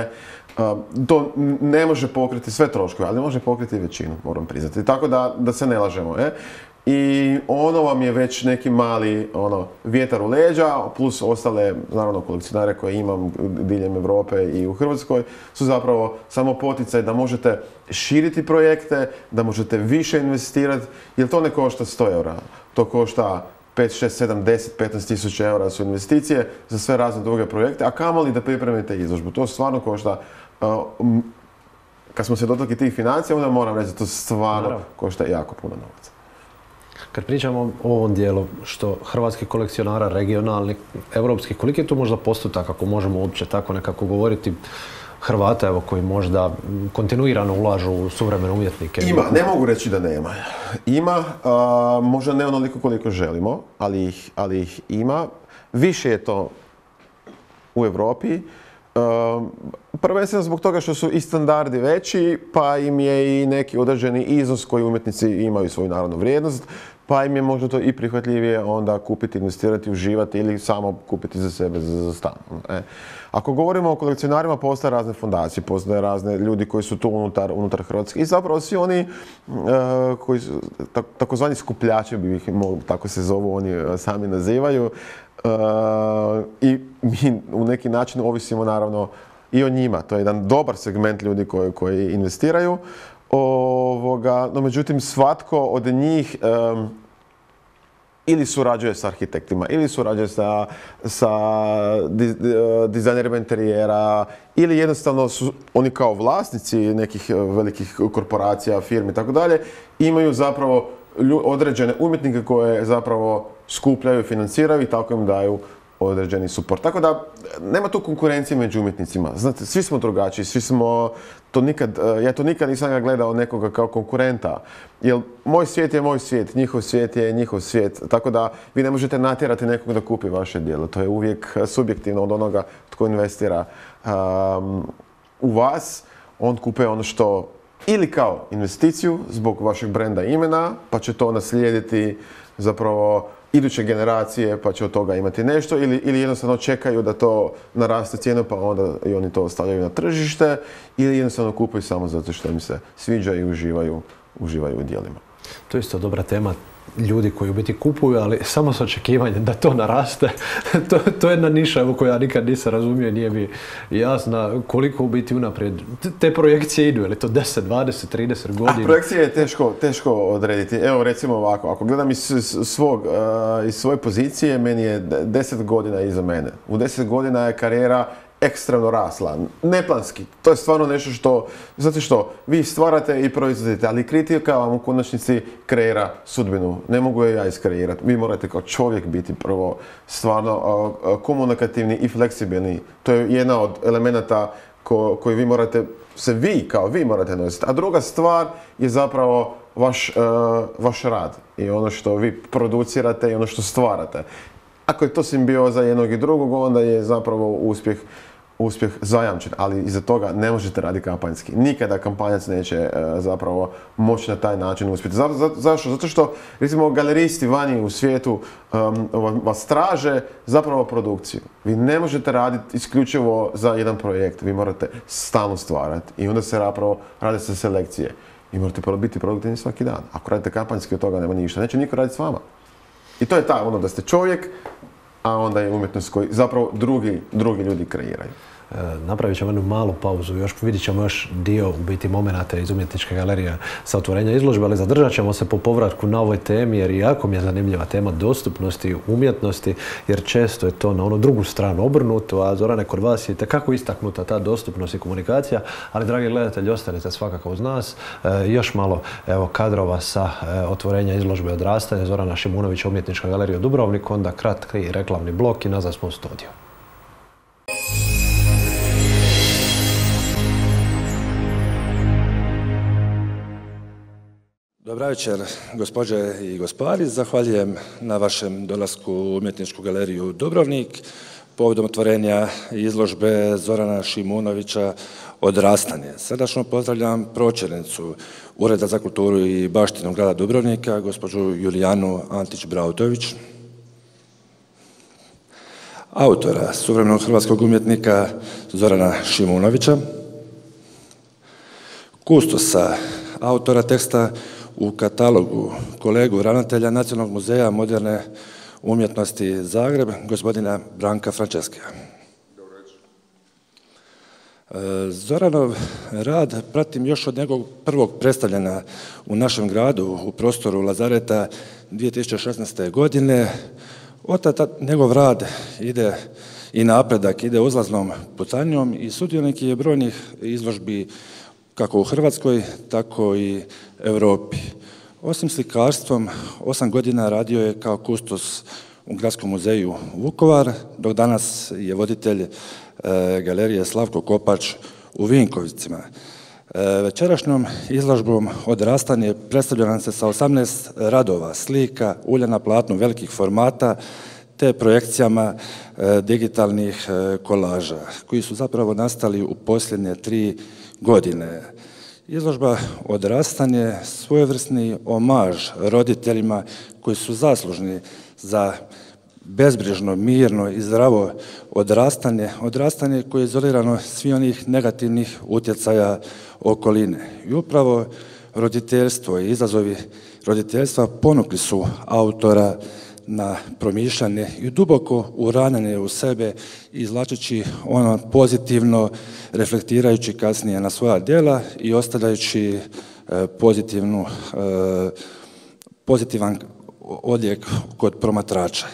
S3: to ne može pokriti sve troškove, ali može pokriti većinu, moram priznati. Tako da, da se ne lažemo. E? I ono vam je već neki mali ono, vjetar u leđa, plus ostale, naravno, kolekcionare koje imam diljem Europe i u Hrvatskoj, su zapravo samo poticaj da možete širiti projekte, da možete više investirati, jer to ne košta sto eura. To košta pet, šest, sedam, deset, petnaest tisuća eura su investicije za sve razne druge projekte, a kamoli da pripremite izložbu. To stvarno košta. Kad smo se dotakli tih financija, onda moram reći da to stvarno košta jako puno novaca.
S1: Kad pričamo o ovom dijelu, što hrvatskih kolekcionara, regionalnih, europskih, koliki je tu možda postotak, ako možemo uopće tako nekako govoriti, Hrvata, evo, koji možda kontinuirano ulažu u suvremene umjetnike?
S3: Ima, ne mogu reći da nema. Ima, a, možda ne onoliko koliko želimo, ali ih, ali ih ima. Više je to u Europi. Uh, prvenstveno zbog toga što su i standardi veći, pa im je i neki određeni iznos koji umjetnici imaju svoju naravnu vrijednost, pa im je možda to i prihvatljivije onda kupiti, investirati, uživati ili samo kupiti za sebe, za, za stan. E. Ako govorimo o kolekcionarima, postoje razne fondacije, postoje razne ljudi koji su tu unutar, unutar Hrvatske i zapravo svi oni uh, koji su tak, takozvani skupljači, bi ih, tako se zovu, oni sami nazivaju. Uh, I mi u neki način ovisimo naravno i o njima. To je jedan dobar segment ljudi koji, koji investiraju. Ovoga, no međutim, svatko od njih um, ili surađuje s arhitektima, ili surađuje sa, sa diz, dizajnerima interijera, ili jednostavno su oni kao vlasnici nekih velikih korporacija, firmi i tako dalje, imaju zapravo određene umjetnike koje zapravo skupljaju i financiraju i tako im daju određeni suport. Tako da nema tu konkurencije među umjetnicima. Znate, svi smo drugačiji, svi smo to nikad, ja to nikad nisam gledao nekoga kao konkurenta. Jer moj svijet je moj svijet, njihov svijet je njihov svijet. Tako da vi ne možete natjerati nekog da kupi vaše djelo. To je uvijek subjektivno od onoga tko investira um, u vas. On kupuje ono što ili kao investiciju zbog vašeg brenda imena, pa će to naslijediti zapravo iduće generacije, pa će od toga imati nešto, ili, ili jednostavno čekaju da to naraste cijenu, pa onda i oni to stavljaju na tržište, ili jednostavno kupuju samo zato što im se sviđa i uživaju, uživaju u djelima.
S1: To je isto dobra tema. Ljudi koji u biti kupuju, ali samo s očekivanjem da to naraste. to, to je jedna niša koju ja nikad nisam razumio i nije mi jasna koliko u biti unaprijed te projekcije idu. Je li to deset, dvadeset, trideset godina?
S3: A projekcije je teško, teško odrediti. Evo recimo ovako, ako gledam iz, svog, uh, iz svoje pozicije, meni je deset godina iza mene. U deset godina je karijera ekstremno rasla, neplanski. To je stvarno nešto što, zato što vi stvarate i proizvodite, ali kritika vam u konačnici kreira sudbinu. Ne mogu je ja iskreirati. Vi morate kao čovjek biti prvo stvarno uh, komunikativni i fleksibilni. To je jedna od elemenata ko, koji vi morate, se vi kao vi morate nositi. A druga stvar je zapravo vaš, uh, vaš rad i ono što vi producirate i ono što stvarate. Ako je to simbioza jednog i drugog, onda je zapravo uspjeh uspjeh zajamčen, ali iza toga ne možete raditi kampanjski. Nikada kampanjac neće e, zapravo moći na taj način uspjeti. Za, za, zašto? Zato što, recimo, galeristi vani u svijetu um, vas traže zapravo produkciju. Vi ne možete raditi isključivo za jedan projekt. Vi morate stalno stvarati i onda se zapravo rade se selekcije. I morate biti produktivni svaki dan. Ako radite kampanjski, od toga nema ništa. Neće niko raditi s vama. I to je ta, ono da ste čovjek, a onda je umjetnost koju zapravo drugi, drugi ljudi kreiraju.
S1: E, napravit ćemo jednu malu pauzu, još vidit ćemo još dio u biti momenata iz umjetničke galerije sa otvorenja izložbe, ali zadržat ćemo se po povratku na ovoj temi jer jako mi je zanimljiva tema dostupnosti umjetnosti, jer često je to na onu drugu stranu obrnuto, a Zorane, kod vas je itekako istaknuta ta dostupnost i komunikacija, ali dragi gledatelji, ostanite svakako uz nas. E, još malo evo, kadrova sa e, otvorenja izložbe odrastanja Zorana Šimunovića, Umjetnička galerija u Dubrovniku, onda kratki reklamni blok i nazad smo u studiju.
S4: Dobar večer, gospođe i gospodari. Zahvaljujem na vašem dolasku u Umjetničku galeriju Dubrovnik povodom otvorenja izložbe Zorana Šimunovića Odrastanje. Srdačno pozdravljam pročelnicu Ureda za kulturu i baštinu grada Dubrovnika, gospođu Julijanu Antić-Brautović, autora suvremenog hrvatskog umjetnika Zorana Šimunovića, kustosa, autora teksta u katalogu, kolegu ravnatelja Nacionalnog muzeja moderne umjetnosti Zagreb, gospodina Branka Franceskija. Zoranov rad pratim još od njegovog prvog predstavljanja u našem gradu u prostoru Lazareta dvije tisuće šesnaeste. godine. Od tada njegov rad ide i napredak, ide uzlaznom putanjom i sudionik je brojnih izložbi kako u Hrvatskoj, tako i Europi. Osim slikarstvom, osam godina radio je kao kustos u Gradskom muzeju Vukovar, dok danas je voditelj galerije Slavko Kopač u Vinkovcima. Večerašnjom izložbom Odrastanje predstavlja se sa osamnaest radova, slika, ulja na platnu velikih formata, te projekcijama digitalnih kolaža, koji su zapravo nastali u posljednje tri godine. Izložba Odrastanje svojevrsni omaž roditeljima koji su zaslužni za bezbrižno, mirno i zdravo odrastanje, odrastanje koje je izolirano svi onih negativnih utjecaja okoline. I upravo roditeljstvo i izazovi roditeljstva ponukli su autora na promišljanje i duboko uranjanje u sebe, izvlačeći ono pozitivno, reflektirajući kasnije na svoja djela i ostavljajući pozitivnu, pozitivan odjek kod promatrača.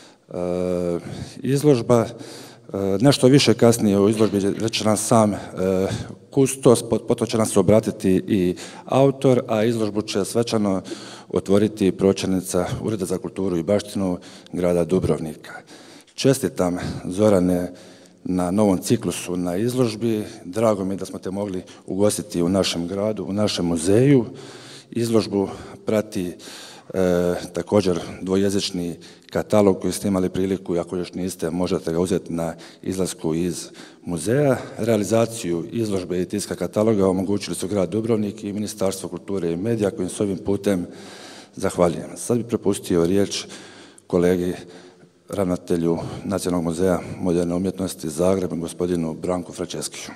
S4: Izložba, nešto više kasnije u izložbi reći nam sam kustos, potom će nam se obratiti i autor, a izložbu će svečano otvoriti pročelnica Ureda za kulturu i baštinu grada Dubrovnika. Čestitam, Zorane, na novom ciklusu na izložbi. Drago mi je da smo te mogli ugostiti u našem gradu, u našem muzeju. Izložbu prati E, također dvojezični katalog koji ste imali priliku, ako još niste, možete ga uzeti na izlasku iz muzeja. Realizaciju izložbe i tiska kataloga omogućili su grad Dubrovnik i Ministarstvo kulture i medija, kojim s ovim putem zahvaljujem. Sad bih prepustio riječ kolegi ravnatelju Nacionalnog muzeja moderne umjetnosti Zagreb, gospodinu Branku Franceskiju.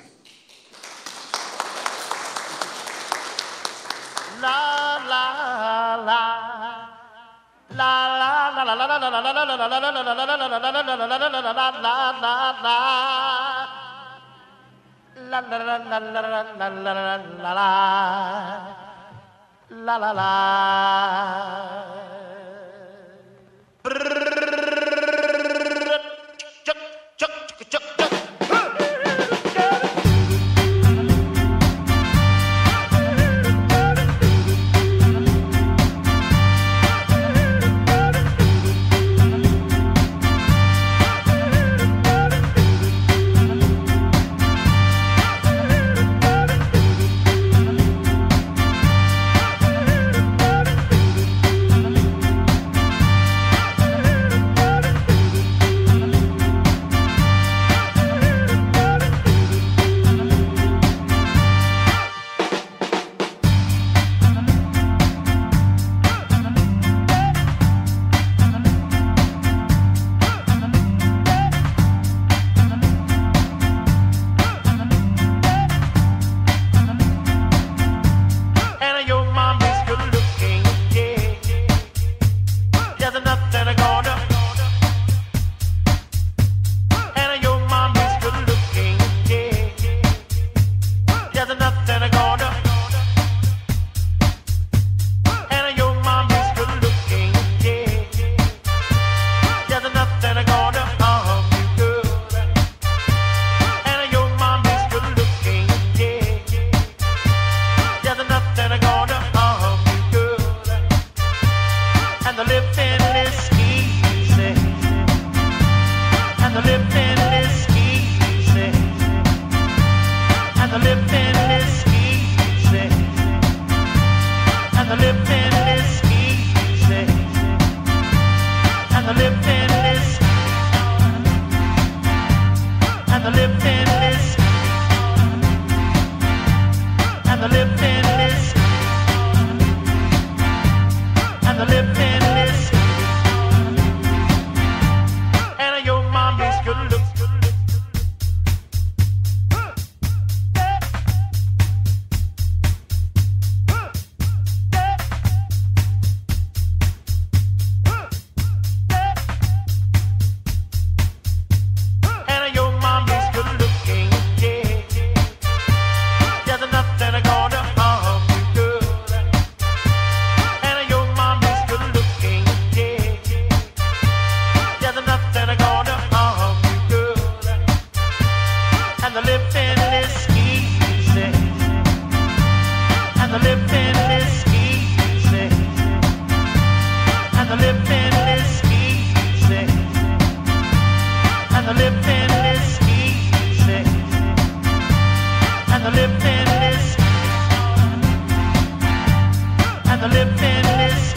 S5: the lip-in list,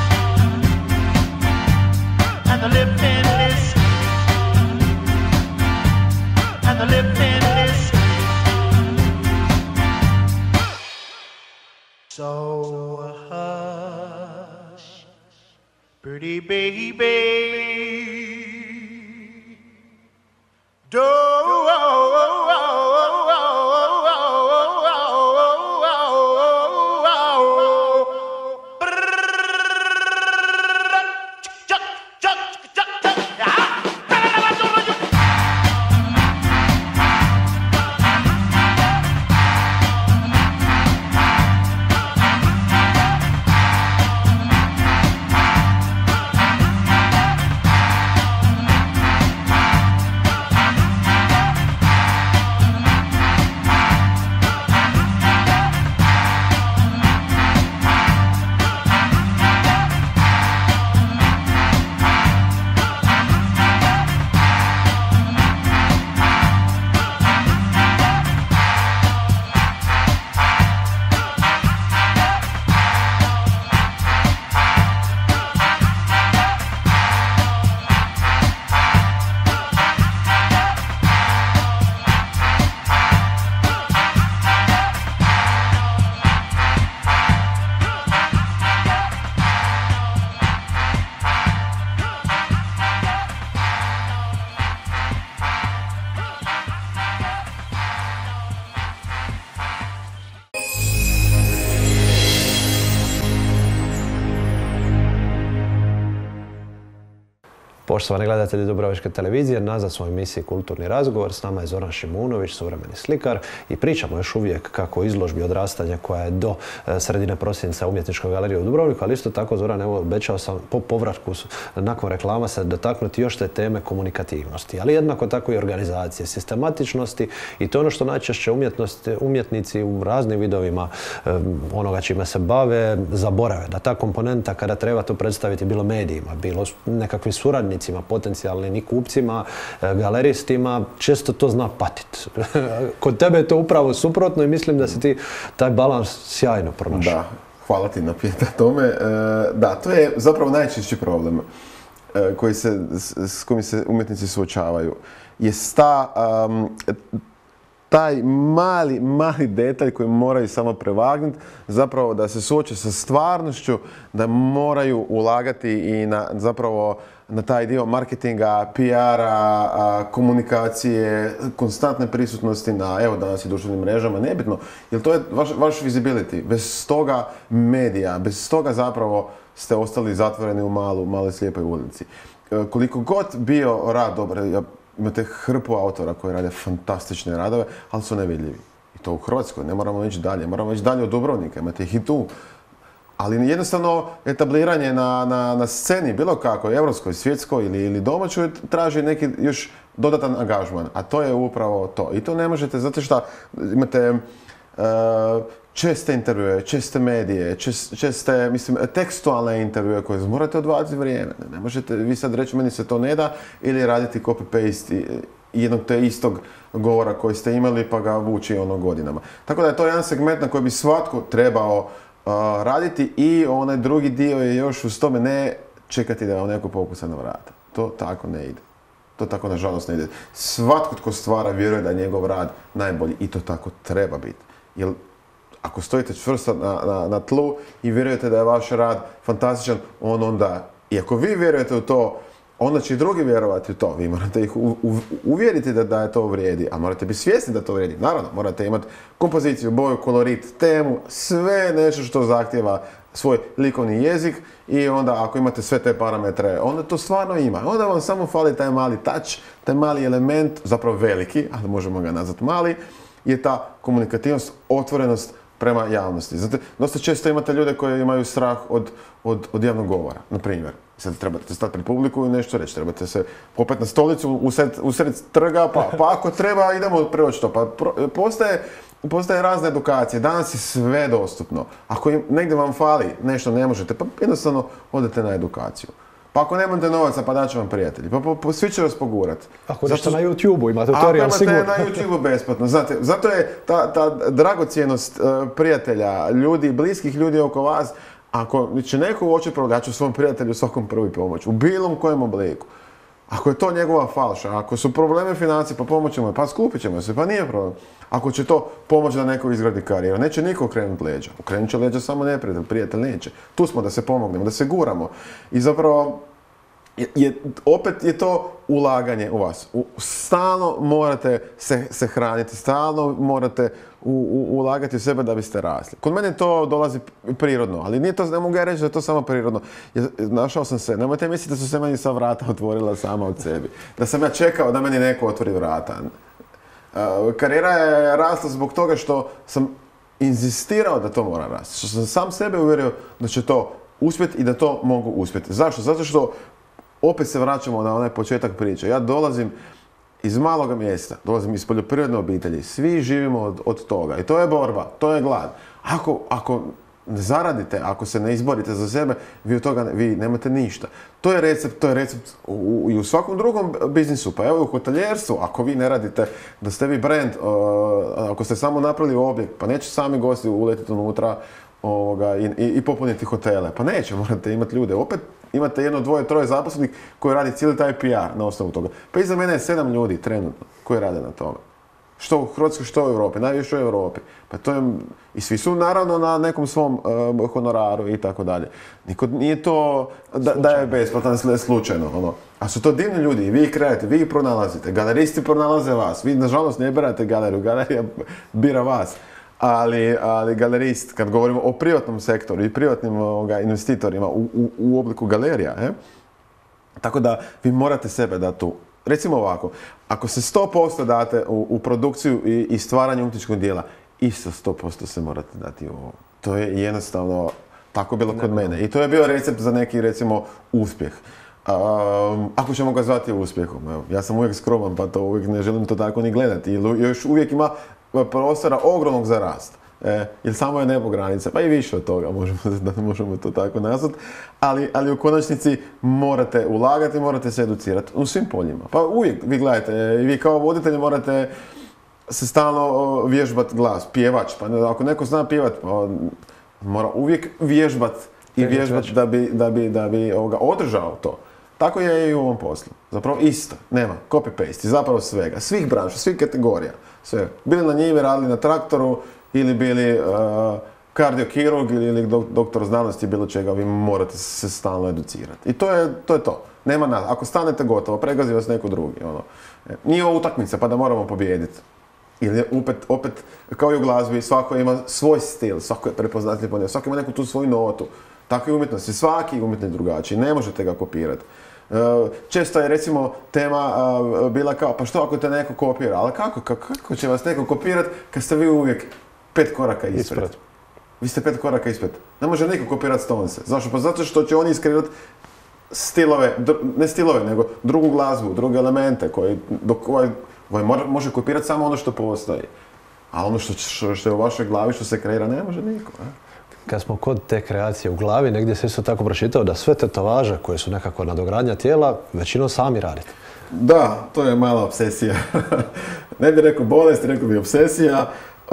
S5: and the lip-in list, and the lip-in list. So hush, pretty baby, don't.
S1: Poštovani gledatelji Dubrovačke televizije, nazad smo u emisiji Kulturni razgovor. S nama je Zoran Šimunović, suvremeni slikar, i pričamo još uvijek kako izložbi odrastanja koja je do sredine prosinca Umjetničkoj galeriji u Dubrovniku, ali isto tako, Zoran, evo, obećao sam po povratku nakon reklama se dotaknuti još te teme komunikativnosti, ali jednako tako i organizacije, sistematičnosti, i to je ono što najčešće umjetnici u raznim vidovima onoga čime se bave zaborave, da ta komponenta kada treba to predstaviti bilo medijima, bilo nekakvim suradnicima, potencijalnim i kupcima, galeristima, često to zna patiti. Kod tebe je to upravo suprotno i mislim da si ti taj balans sjajno pronašao.
S3: Da, hvala ti na pita tome. Da, to je zapravo najčešći problem koji se, s kojim se umjetnici suočavaju. Je ta, um, taj mali, mali detalj koji moraju samo prevagnuti, zapravo da se suoče sa stvarnošću, da moraju ulagati i na zapravo na taj dio marketinga, P R-a, komunikacije, konstantne prisutnosti na, evo danas i društvenim mrežama, nebitno, jer to je vaš, vaš visibility. Bez toga medija, bez toga zapravo ste ostali zatvoreni u malu, maloj slijepoj ulici. Koliko god bio rad dobar, imate hrpu autora koji rade fantastične radove, ali su nevidljivi. I to u Hrvatskoj, ne moramo ići dalje, moramo ići dalje od Dubrovnika, imate ih i tu. Ali jednostavno etabliranje na, na, na sceni, bilo kako, evropskoj, svjetskoj ili, ili domaćoj, traži neki još dodatan angažman. A to je upravo to. I to ne možete, zato što imate uh, česte intervjue, česte medije, čest, česte, mislim, tekstualne intervjue koje morate odvajati vrijeme. Ne možete vi sad reći meni se to ne da ili raditi copy-paste jednog te istog govora koji ste imali pa ga vući ono godinama. Tako da je to jedan segment na koji bi svatko trebao Uh, raditi, i onaj drugi dio je još uz tome ne čekati da vam neko pokuca na vrata. To tako ne ide. To tako nažalost ne ide. Svatko tko stvara vjeruje da je njegov rad najbolji i to tako treba biti. Jer ako stojite čvrsto na, na, na tlu i vjerujete da je vaš rad fantastičan, on onda, i ako vi vjerujete u to, onda će i drugi vjerovati u to. Vi morate ih u, u, uvjeriti da, da je to vrijedi, a morate biti svjesni da to vrijedi. Naravno, morate imati kompoziciju, boju, kolorit, temu, sve nešto što zahtjeva svoj likovni jezik, i onda ako imate sve te parametre, onda to stvarno ima. Onda vam samo fali taj mali touch, taj mali element, zapravo veliki, ali možemo ga nazvati mali, je ta komunikativnost, otvorenost prema javnosti. Znate, dosta često imate ljude koji imaju strah od, od, od javnog govora, na primjer. Sad trebate stati pred publiku i nešto reći, trebate se popeti na stolicu usred, usred trga, pa, pa ako treba idemo preoći to. Pa pro, postaje, postaje razne edukacije, danas je sve dostupno. Ako im, negdje vam fali nešto ne možete, pa jednostavno odete na edukaciju. Pa ako nemate novaca, pa daće vam prijatelji. Pa, pa, pa svi će vas pogurati.
S1: Ako nešto na YouTube-u, imate tutorial sigurno.
S3: Ako imate na YouTube-u besplatno. Znate, zato je ta, ta dragocjenost uh, prijatelja, ljudi, bliskih ljudi oko vas, Ako će neko hoće prvo, ja ću svom prijatelju svakom prvi pomoć, u bilo kojem obliku. Ako je to njegova falša, ako su probleme financije, pa pomoćemo, pa skupit ćemo se, pa nije problem. Ako će to pomoć da neko izgradi karijeru, neće niko okrenuti leđa. Okrenut će leđa samo neprijatelj, prijatelj neće. Tu smo da se pomognemo, da se guramo. I zapravo, je, je, opet je to ulaganje u vas. U, stalno morate se, se hraniti, stalno morate u, u, ulagati u sebe da biste rasli. Kod mene to dolazi prirodno, ali nije to, ne mogu ja reći da je to samo prirodno. Ja, našao sam se, nemojte misliti da su se meni sva vrata otvorila sama od sebi. Da sam ja čekao da meni neko otvori vrata. Uh, karijera je rasla zbog toga što sam inzistirao da to mora rasti. Što sam sam sebe uvjerio da će to uspjeti i da to mogu uspjeti. Zašto? Zato što opet se vraćamo na onaj početak priče. Ja dolazim iz maloga mjesta, dolazim iz poljoprivredne obitelji. Svi živimo od, od toga. I to je borba, to je glad. Ako, ako ne zaradite, ako se ne izborite za sebe, vi od toga ne, vi nemate ništa. To je recept, to je recept u, i u svakom drugom biznisu. Pa evo u hotelijerstvu, ako vi ne radite, da ste vi brand, uh, ako ste samo napravili objekt, pa neće sami gosti uletiti unutra ovoga, i, i, i popuniti hotele. Pa neće, morate imati ljude. Opet imate jedno, dvoje, troje zaposlenih koji radi cijeli taj P R na osnovu toga. Pa iza mene je sedam ljudi trenutno koji rade na tome. Što u Hrvatskoj, što u Europi, najviše u Europi. Pa to je, i svi su naravno na nekom svom uh, honoraru i tako dalje. Niko nije to da, da je besplatan slučajno. Ono. A su to divni ljudi i vi ih kreirate, vi ih pronalazite. Galeristi pronalaze vas. Vi nažalost ne birate galeriju, galerija bira vas. Ali, ali galerist, kad govorimo o privatnom sektoru i privatnim ovoga, investitorima u, u, u obliku galerija, he? Tako da vi morate sebe dati tu. Recimo ovako, ako se sto posto date u, u produkciju i, i stvaranje umjetničkog dijela, isto sto posto se morate dati u ovo. To je jednostavno tako bilo kod mene. I to je bio recept za neki, recimo, uspjeh. Um, ako ćemo ga zvati uspjehom. Evo, ja sam uvijek skroman, pa to uvijek ne želim to tako ni gledati. I još uvijek ima prostora ogromnog za rast. E, jer samo je nebo granica, pa i više od toga, možemo, da možemo to tako nazvati. Ali, ali u konačnici morate ulagati, morate se educirati u svim poljima. Pa uvijek, vi gledajte, vi kao voditelji morate se stalno vježbati glas, pjevač. Pa ne, ako neko zna pjevat, pa mora uvijek vježbati i vježbati da bi, da bi, da bi ovoga, održao to. Tako je i u ovom poslu. Zapravo isto. Nema copy-paste, zapravo svega. Svih branša, svih kategorija. Sve. Bili na njivi, radili na traktoru ili bili uh, kardiokirurg ili, ili dok, doktor znanosti, bilo čega, vi morate se stalno educirati. I to je to. Je to. Nema nas. Ako stanete gotovo, pregazi vas neko drugi. Ono. Nije ovo utakmica pa da moramo pobijediti. Ili opet, opet, kao i u glazbi, svako ima svoj stil, svako je prepoznatljiv po njemu, svako ima neku tu svoju notu. Tako i umjetnosti, svaki umjetnik drugačiji, ne možete ga kopirati. Često je recimo tema bila kao, pa što ako te neko kopira, ali kako, kako, kako će vas neko kopirati kad ste vi uvijek pet koraka ispred? ispred. Vi ste pet koraka ispred. Ne može niko kopirati Stonese. Zašto? Pa zato što će oni iskreirati stilove, ne stilove, nego drugu glazbu, druge elemente koje dok ovaj, ovaj može kopirati samo ono što postoji. A ono što, što, što je u vašoj glavi, što se kreira, ne može niko. A?
S1: Kad smo kod te kreacije u glavi, negdje se isto tako pročitao da sve tetovaže koje su nekakva nadogradnja tijela, većinom sami radite.
S3: Da, to je mala obsesija. Ne bih rekao bolest, rekao bih obsesija.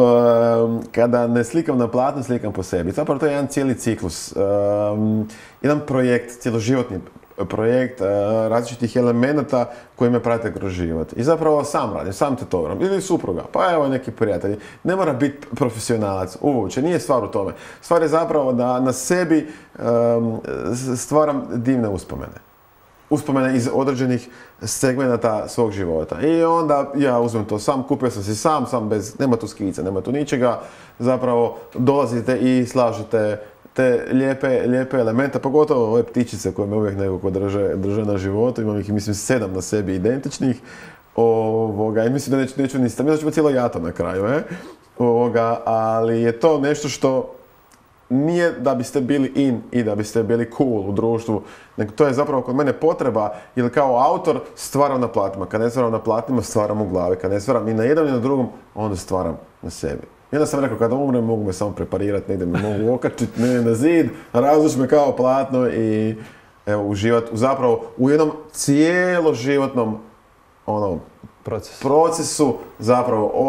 S3: Um, kada ne slikam na platnu, slikam po sebi. Zapravo to je jedan cijeli ciklus. Um, jedan projekt, cjeloživotni projekt uh, različitih elemenata koji me prate kroz život. I zapravo sam radim, sam tetoviram. Ili supruga, pa evo neki prijatelji. Ne mora biti profesionalac, uopće, nije stvar u tome. Stvar je zapravo da na sebi um, stvaram divne uspomene. Uspomene iz određenih segmenata svog života. I onda ja uzmem to sam, kupio sam si sam, sam bez, nema tu skica, nema tu ničega. Zapravo dolazite i slažete te lijepe, lijepe elemente, pogotovo ove ptičice koje me uvijek nekako drže, drže na životu. Imam ih, mislim, sedam na sebi identičnih. Ovoga, i mislim da neću, neću nisam, mislim da ću cijelo jato na kraju. Eh? Ovoga, ali je to nešto što nije da biste bili in i da biste bili cool u društvu, nego to je zapravo kod mene potreba, jer kao autor stvaram na platnima. Kad ne stvaram na platnima, stvaram u glavi. Kad ne stvaram ni na jednom ni na drugom, onda stvaram na sebi. I onda sam rekao, kada umrem, mogu me samo preparirati, negdje me mogu okačiti ne, na zid, razvući me kao platno i evo, uživati u zapravo u jednom cijeloživotnom ono,
S1: Proces.
S3: procesu, zapravo od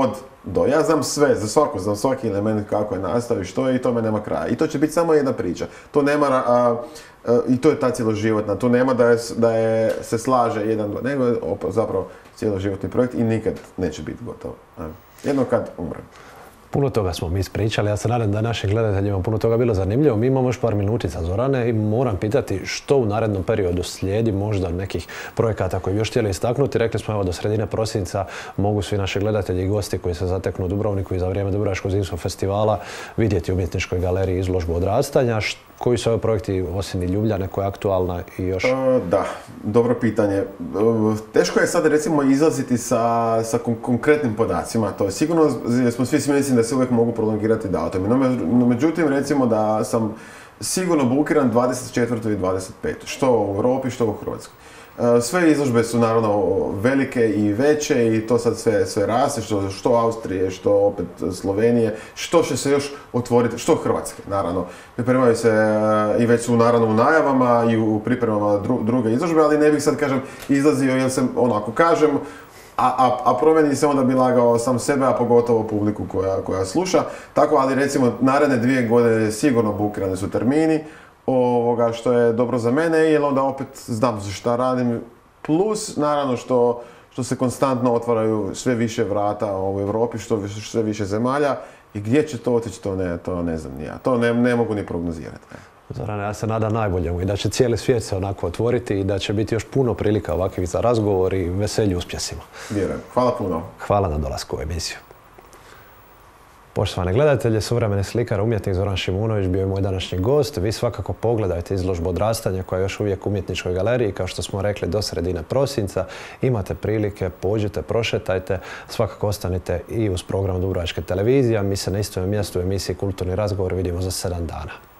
S3: do. Ja znam sve, za svaku, znam svaki element kako je nastao i što je i tome nema kraja. I to će biti samo jedna priča. To nema, a, a, i to je ta cjeloživotna. Tu nema da, je, da je, se slaže jedan, dva, nego je zapravo cjeloživotni projekt i nikad neće biti gotovo. Jedno kad umrem.
S1: Puno toga smo mi ispričali, ja se nadam da našim gledateljima puno toga bilo zanimljivo. Mi imamo još par minutica, Zorane, i moram pitati što u narednom periodu slijedi, možda nekih projekata koji bi još htjeli istaknuti. Rekli smo evo do sredine prosinca mogu svi naši gledatelji i gosti koji se zateknu u Dubrovniku i za vrijeme Dubrovačkog zimskog festivala vidjeti u umjetničkoj galeriji izložbu odrastanja. Koji su ovi projekti osim i Ljubljane koja je aktualna i još?
S3: Uh, da, dobro pitanje. Uh, teško je sad recimo izlaziti sa, sa kon- konkretnim podacima. To je sigurno, smo svi svjesni da se uvijek mogu prolongirati datumi. No, no međutim, recimo da sam sigurno bukiran dvadeset četvrtu i dvadeset petu Što u Europi, što u Hrvatskoj. Sve izložbe su naravno velike i veće i to sad sve, sve raste, što, što Austrije, što opet Slovenije, što će se još otvoriti, što Hrvatske, naravno. Pripremaju se i već su naravno u najavama i u pripremama dru, druge izložbe, ali ne bih sad, kažem, izlazio jer sam onako kažem, a, a, a promeni se onda bi lagao sam sebe, a pogotovo publiku koja, koja sluša. Tako, ali recimo naredne dvije godine sigurno bukirani su termini, ovoga što je dobro za mene, jer onda opet znam šta radim, plus naravno što, što se konstantno otvaraju sve više vrata u Europi, što sve više zemalja i gdje će to otići, to ne, to ne znam ni ja, to ne, ne mogu ni prognozirati.
S1: Zorane, ja se nadam najboljemu i da će cijeli svijet se onako otvoriti i da će biti još puno prilika ovakvih za razgovor i veselju uspjesima.
S3: Vjerujem. Hvala puno.
S1: Hvala na dolasku u emisiju. Poštovani gledatelji, suvremeni slikar, umjetnik Zoran Šimunović bio je moj današnji gost. Vi svakako pogledajte izložbu odrastanja koja je još uvijek u umjetničkoj galeriji, kao što smo rekli, do sredine prosinca. Imate prilike, pođite, prošetajte, svakako ostanite i uz program Dubrovačke televizije. Mi se na istom mjestu u emisiji Kulturni razgovor vidimo za sedam dana.